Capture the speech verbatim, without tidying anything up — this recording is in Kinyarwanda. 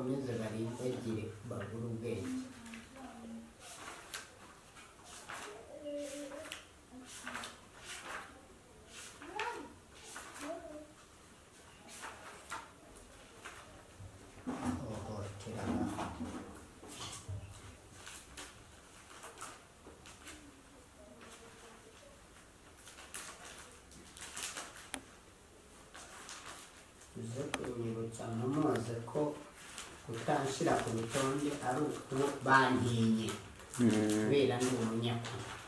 bakomeze baribagire bagure ubwenge. uze kunyibutsa numuze ko kutanshira ku rutonde ari uko bantinye kubera ndi umunyakuri.